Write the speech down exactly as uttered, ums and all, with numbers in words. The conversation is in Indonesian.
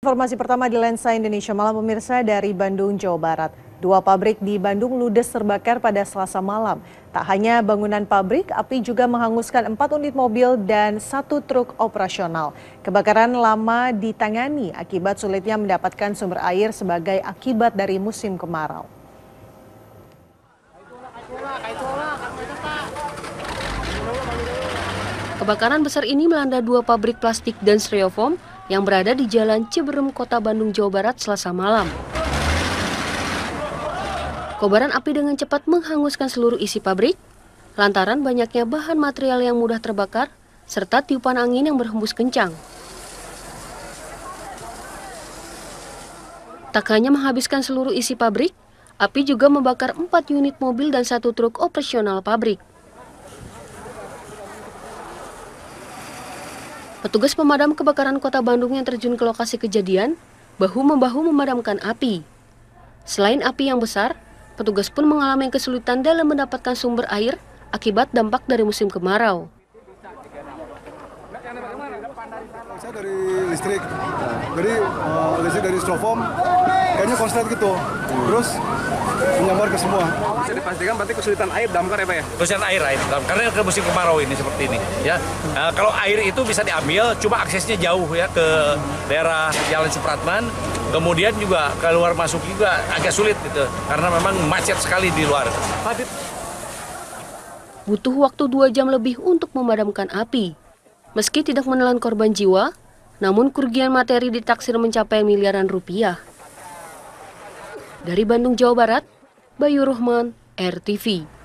Informasi pertama di Lensa Indonesia Malam pemirsa dari Bandung, Jawa Barat. Dua pabrik di Bandung ludes terbakar pada Selasa malam. Tak hanya bangunan pabrik, api juga menghanguskan empat unit mobil dan satu truk operasional. Kebakaran lama ditangani akibat sulitnya mendapatkan sumber air sebagai akibat dari musim kemarau. Kebakaran besar ini melanda dua pabrik plastik dan styrofoam yang berada di Jalan Ciberem, Kota Bandung, Jawa Barat, Selasa malam. Kobaran api dengan cepat menghanguskan seluruh isi pabrik, lantaran banyaknya bahan material yang mudah terbakar, serta tiupan angin yang berhembus kencang. Tak hanya menghabiskan seluruh isi pabrik, api juga membakar empat unit mobil dan satu truk operasional pabrik. Petugas pemadam kebakaran Kota Bandung yang terjun ke lokasi kejadian bahu-membahu memadamkan api. Selain api yang besar, petugas pun mengalami kesulitan dalam mendapatkan sumber air akibat dampak dari musim kemarau. Saya dari listrik, jadi uh, listrik dari styrofoam kayaknya konslet gitu, terus menyambar ke semua. Bisa dipastikan berarti kesulitan air damkar ya Pak ya? Kesulitan air, air karena ke musim kemarau ini seperti ini. Ya, uh, kalau air itu bisa diambil, cuma aksesnya jauh ya ke daerah Jalan Supratman. Kemudian juga keluar masuk juga agak sulit gitu, karena memang macet sekali di luar. Butuh waktu dua jam lebih untuk memadamkan api. Meski tidak menelan korban jiwa, namun kerugian materi ditaksir mencapai miliaran rupiah. Dari Bandung, Jawa Barat, Bayu Rohman, R T V.